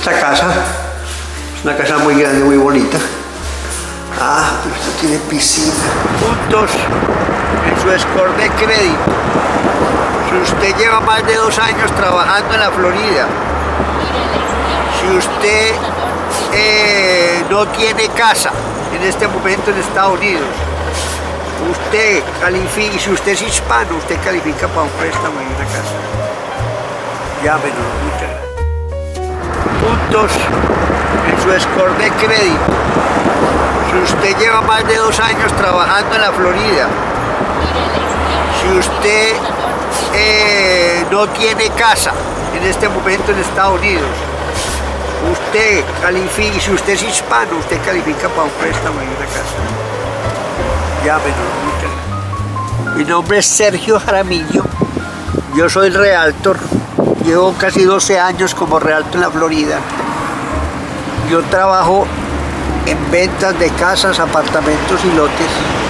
Esta casa es una casa muy grande, muy bonita. Ah, pero esto tiene piscina. Puntos en su score de crédito. Si usted lleva más de 2 años trabajando en la Florida, si usted no tiene casa en este momento en Estados Unidos, usted califica, y si usted es hispano, usted califica para un préstamo en una casa. Llámenos, muchas gracias. Puntos en su score de crédito. Si usted lleva más de 2 años trabajando en la Florida, si usted no tiene casa en este momento en Estados Unidos, usted califica, y si usted es hispano, usted califica para un préstamo en una casa. Llámenos, muchas gracias. Mi nombre es Sergio Jaramillo, yo soy realtor, llevo casi 12 años como realtor en la Florida. Yo trabajo en ventas de casas, apartamentos y lotes.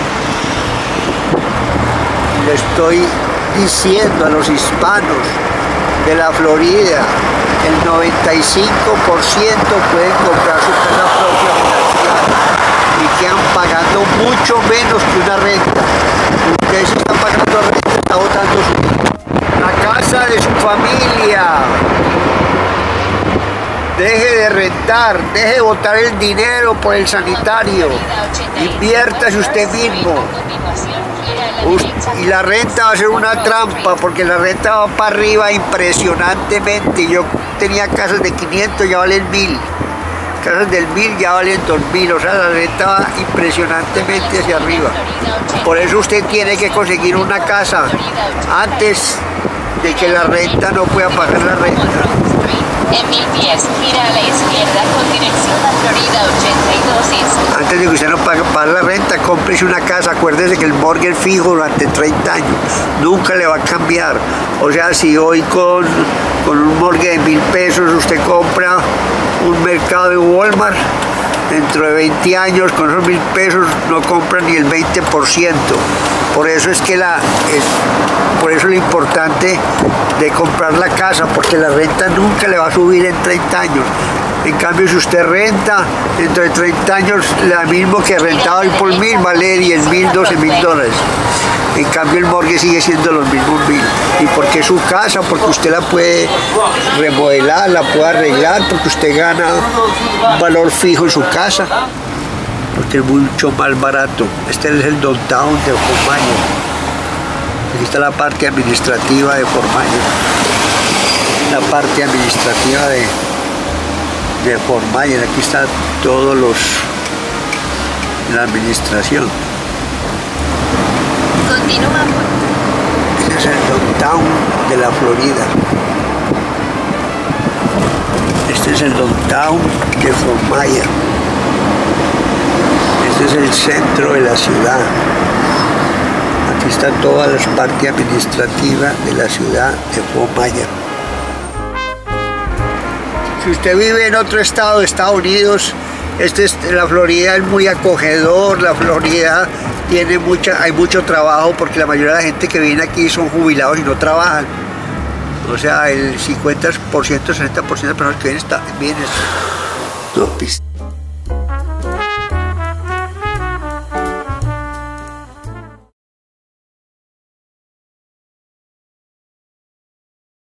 Le estoy diciendo a los hispanos de la Florida, el 95% pueden comprar su casa propia financiada y quedan pagando mucho menos que una renta. Ustedes están pagando renta, está botando su dinero. La casa de su familia. Deje de rentar, deje de botar el dinero por el sanitario, inviértase usted mismo. Y la renta va a ser una trampa, porque la renta va para arriba impresionantemente. Yo tenía casas de 500, ya valen 1000. Casas del 1000 ya valen 2000, o sea, la renta va impresionantemente hacia arriba. Por eso usted tiene que conseguir una casa antes de que la renta no pueda pagar la renta. En 1000 pies, gira a la izquierda con dirección a Florida 82 East. Antes de que usted no pague la renta, cómprese una casa. Acuérdese que el mortgage fijo durante 30 años nunca le va a cambiar. O sea, si hoy con un mortgage de 1000 pesos usted compra un mercado de Walmart, dentro de 20 años con esos 1000 pesos no compra ni el 20%. Por eso es que por eso lo importante de comprar la casa, porque la renta nunca le va a subir en 30 años. En cambio, si usted renta, dentro de 30 años, la mismo que rentaba hoy por 1000, vale 10.000, 12.000 dólares. En cambio, el mortgage sigue siendo los mismos 1000. ¿Y por qué su casa? Porque usted la puede remodelar, la puede arreglar, porque usted gana un valor fijo en su casa, porque es mucho más barato. Este es el downtown de Fort Myers. Aquí está la parte administrativa de Fort Myers. La parte administrativa de Fort Myers. Aquí están todos la administración. Continúa. Este es el downtown de la Florida. Este es el downtown de Fort Myers. Este es el centro de la ciudad. Aquí está toda la parte administrativa de la ciudad de Fort Myers. Si usted vive en otro estado de Estados Unidos, la Florida es muy acogedor. La Florida hay mucho trabajo, porque la mayoría de la gente que viene aquí son jubilados y no trabajan. O sea, el 50%, 60% de personas que vienen